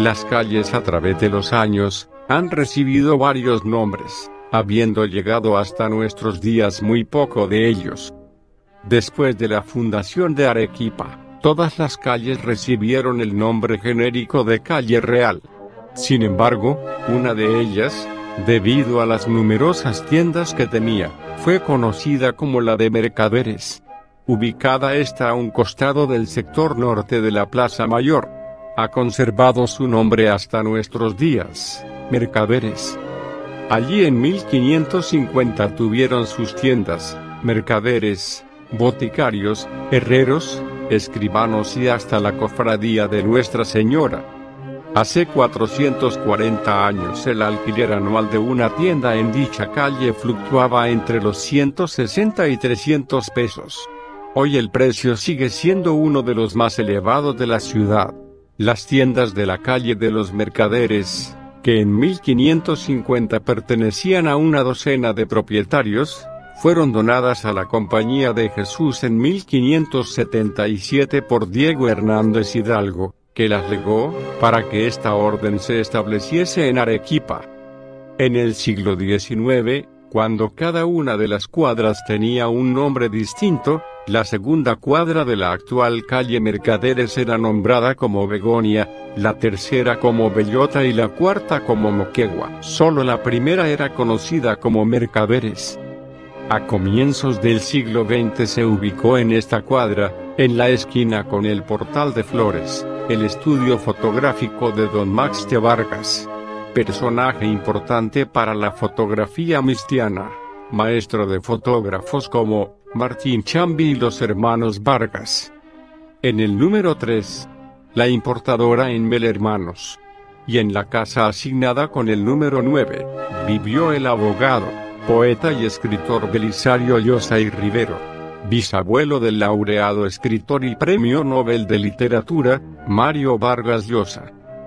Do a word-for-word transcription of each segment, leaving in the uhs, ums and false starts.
Las calles a través de los años, han recibido varios nombres, habiendo llegado hasta nuestros días muy poco de ellos. Después de la fundación de Arequipa, todas las calles recibieron el nombre genérico de Calle Real. Sin embargo, una de ellas, debido a las numerosas tiendas que tenía, fue conocida como la de Mercaderes. Ubicada esta a un costado del sector norte de la Plaza Mayor. Ha conservado su nombre hasta nuestros días, Mercaderes. Allí en mil quinientos cincuenta tuvieron sus tiendas, mercaderes, boticarios, herreros, escribanos y hasta la cofradía de Nuestra Señora. Hace cuatrocientos cuarenta años el alquiler anual de una tienda en dicha calle fluctuaba entre los ciento sesenta y trescientos pesos. Hoy el precio sigue siendo uno de los más elevados de la ciudad. Las tiendas de la calle de los Mercaderes, que en mil quinientos cincuenta pertenecían a una docena de propietarios, fueron donadas a la Compañía de Jesús en mil quinientos setenta y siete por Diego Hernández Hidalgo, que las legó, para que esta orden se estableciese en Arequipa. En el siglo diecinueve, cuando cada una de las cuadras tenía un nombre distinto, la segunda cuadra de la actual calle Mercaderes era nombrada como Begonia, la tercera como Bellota y la cuarta como Moquegua. Solo la primera era conocida como Mercaderes. A comienzos del siglo veinte se ubicó en esta cuadra, en la esquina con el Portal de Flores, el estudio fotográfico de don Max de Vargas. Personaje importante para la fotografía mistiana, maestro de fotógrafos como Martín Chambi y los hermanos Vargas. En el número tres, la importadora en Mel Hermanos. Y en la casa asignada con el número nueve, vivió el abogado, poeta y escritor Belisario Llosa y Rivero, bisabuelo del laureado escritor y premio Nobel de Literatura, Mario Vargas Llosa.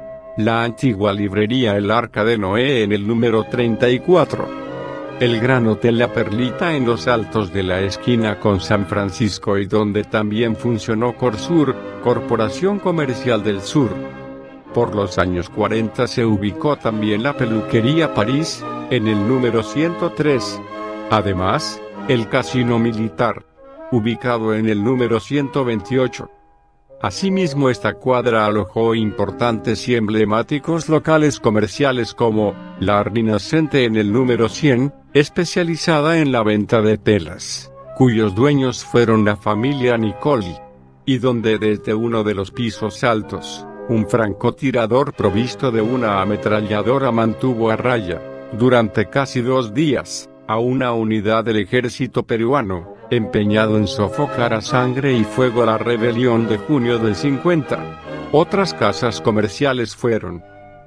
La antigua librería El Arca de Noé en el número treinta y cuatro. El Gran Hotel La Perlita en los altos de la esquina con San Francisco y donde también funcionó Corsur, Corporación Comercial del Sur. Por los años cuarenta se ubicó también la Peluquería París, en el número ciento tres. Además, el Casino Militar, ubicado en el número ciento veintiocho. Asimismo esta cuadra alojó importantes y emblemáticos locales comerciales como La Rinascente en el número cien, especializada en la venta de telas, cuyos dueños fueron la familia Nicoli, y donde desde uno de los pisos altos, un francotirador provisto de una ametralladora mantuvo a raya, durante casi dos días, a una unidad del ejército peruano, empeñado en sofocar a sangre y fuego la rebelión de junio del cincuenta. Otras casas comerciales fueron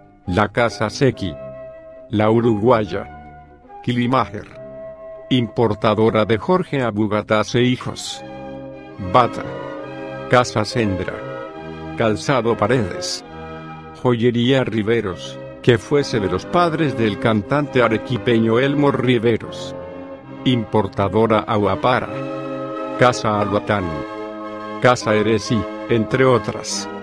la Casa Sequi, la Uruguaya, Kilimajer, importadora de Jorge Abugataz e Hijos, Bata, Casa Sendra, Calzado Paredes, Joyería Riveros, que fuese de los padres del cantante arequipeño Elmo Riveros, importadora Aguapara, Casa Albatán, Casa Eresi, entre otras.